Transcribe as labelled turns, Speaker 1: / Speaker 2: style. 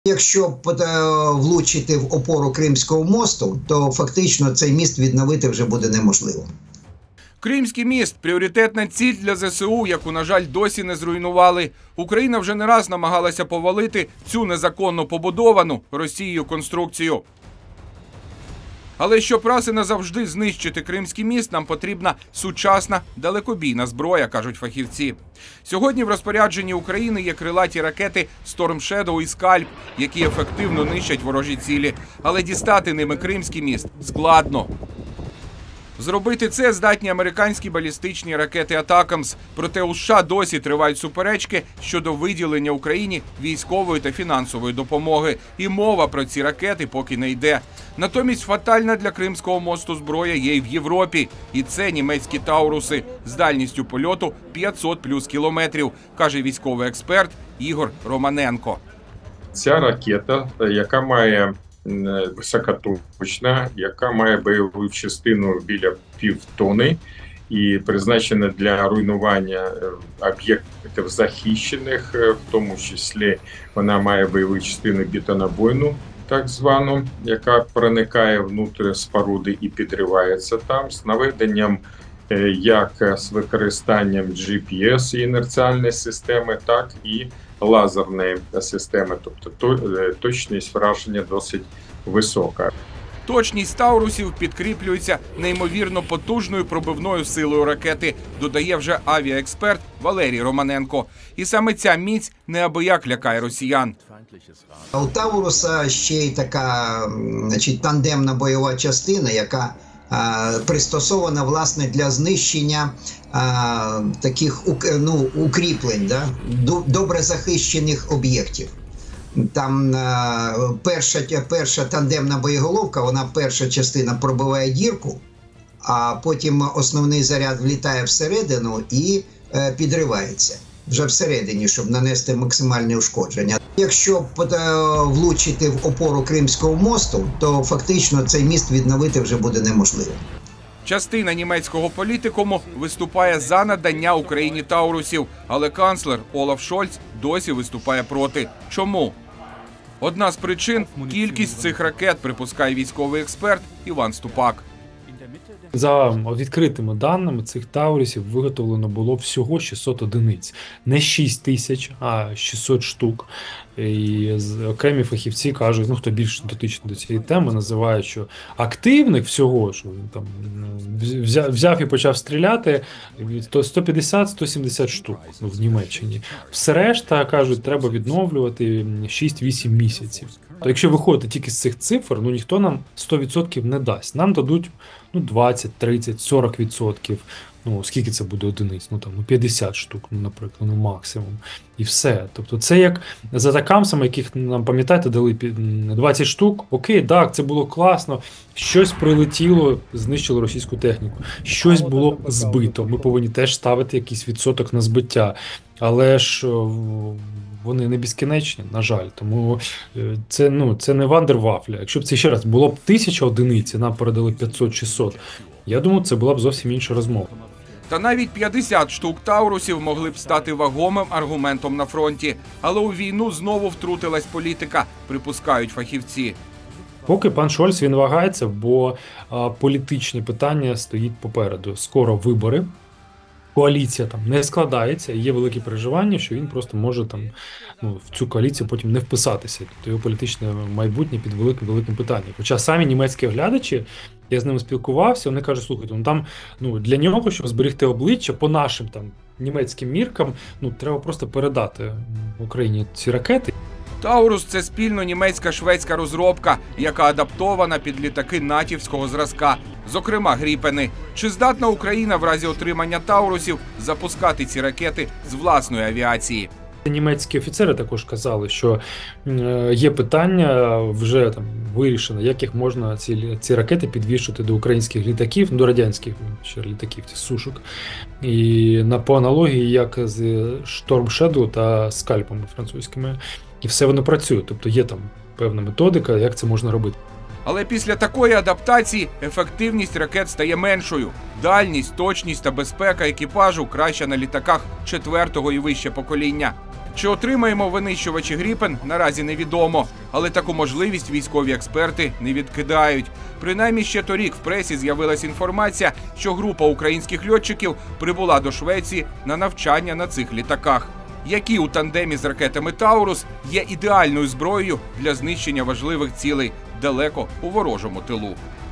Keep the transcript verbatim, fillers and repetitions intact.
Speaker 1: Якщо влучити в опору Кримського мосту, то фактично цей міст відновити вже буде неможливо.
Speaker 2: Кримський міст – пріоритетна ціль для зе се у, яку, на жаль, досі не зруйнували. Україна вже не раз намагалася повалити цю незаконно побудовану Росією конструкцію. Але щоб раз і назавжди знищити Кримський міст, нам потрібна сучасна далекобійна зброя, кажуть фахівці. Сьогодні в розпорядженні України є крилаті ракети «Storm Shadow» і «Скальп», які ефективно нищать ворожі цілі. Але дістати ними Кримський міст складно. Зробити це здатні американські балістичні ракети «Атакамс». Проте у США досі тривають суперечки щодо виділення Україні військової та фінансової допомоги. І мова про ці ракети поки не йде. Натомість фатальна для Кримського мосту зброя є і в Європі. І це німецькі «Тауруси» з дальністю польоту п'ятсот плюс кілометрів, каже військовий експерт Ігор Романенко.
Speaker 3: Ця ракета, яка має високоточна, яка має бойову частину біля півтони і призначена для руйнування об'єктів захищених, в тому числі вона має бойову частину бетонобойну, так звану, яка проникає внутрі споруди і підривається там, з наведенням як з використанням джі пі ес і інерціальної системи, так і лазерної системи, тобто точність враження досить висока.
Speaker 2: Точність «Таурусів» підкріплюється неймовірно потужною пробивною силою ракети, додає вже авіаексперт Валерій Романенко. І саме ця міць неабияк лякає росіян.
Speaker 1: У «Тауруса» ще й така, значить, тандемна бойова частина, яка а, пристосована, власне, для знищення а, таких ну, укріплень, да? Добре захищених об'єктів. Там а, перша, перша тандемна боєголовка, вона перша частина пробиває дірку, а потім основний заряд влітає всередину і е, підривається вже всередині, щоб нанести максимальне ушкодження. Якщо влучити в опору Кримського мосту, то фактично цей міст відновити вже буде неможливо.
Speaker 2: Частина німецького політикуму виступає за надання Україні «Таурусів», але канцлер Олаф Шольц досі виступає проти. Чому? Одна з причин – кількість цих ракет, припускає військовий експерт Іван Ступак.
Speaker 4: За відкритими даними, цих «Таурусів» виготовлено було всього шістсот одиниць. Не шість тисяч, а шістсот штук. І окремі фахівці кажуть, ну хто більш дотичний до цієї теми, називають, що активних всього, що він там взяв, взяв і почав стріляти, то сто п'ятдесят - сто сімдесят штук ну, в Німеччині. Все решта, кажуть, треба відновлювати шість-вісім місяців. То якщо виходити тільки з цих цифр, ну ніхто нам сто відсотків не дасть. Нам дадуть ну, двадцять, тридцять, сорок відсотків. Ну, скільки це буде одиниць? Ну, там, ну, п'ятдесят штук, ну, наприклад, ну, максимум. І все. Тобто це як за атакамсами, яких нам, пам'ятаєте, дали двадцять штук. Окей, так, це було класно. Щось прилетіло, знищило російську техніку. Щось було збито. Ми повинні теж ставити якийсь відсоток на збиття. Але ж вони не безкінечні, на жаль. Тому це, ну, це не вандервафля. Якщо б це ще раз було б тисяча одиниць, і нам передали п'ятсот-шістсот, я думаю, це була б зовсім інша розмова.
Speaker 2: Та навіть п'ятдесят штук «Таурусів» могли б стати вагомим аргументом на фронті. Але у війну знову втрутилась політика, припускають фахівці.
Speaker 4: Поки пан Шольц, він вагається, бо а, політичні питання стоїть попереду. Скоро вибори, коаліція там не складається, і є великі переживання, що він просто може там, ну, в цю коаліцію потім не вписатися. Тобто його політичне майбутнє під великим-великим питанням. Хоча самі німецькі оглядачі, я з ними спілкувався, вони кажуть, слухайте, ну там, ну, для нього, щоб зберегти обличчя, по нашим там німецьким міркам, ну, треба просто передати Україні ці ракети.
Speaker 2: «Таурус» – це спільно німецька-шведська розробка, яка адаптована під літаки натівського зразка, зокрема «Гріпени». Чи здатна Україна в разі отримання «Таурусів» запускати ці ракети з власної авіації?
Speaker 4: Німецькі офіцери також казали, що є питання вже там вирішено, як їх можна ці, ці ракети підвішувати до українських літаків, до радянських ще літаків, ці сушок. І на по аналогії, як з Storm Shadow та скальпами французькими. І все воно працює, тобто є там певна методика, як це можна робити.
Speaker 2: Але після такої адаптації ефективність ракет стає меншою. Дальність, точність та безпека екіпажу краще на літаках четвертого і вище покоління. Чи отримаємо винищувачі «Гріпен» наразі невідомо, але таку можливість військові експерти не відкидають. Принаймні ще торік в пресі з'явилася інформація, що група українських льотчиків прибула до Швеції на навчання на цих літаках, які у тандемі з ракетами «Таурус» є ідеальною зброєю для знищення важливих цілей далеко у ворожому тилу.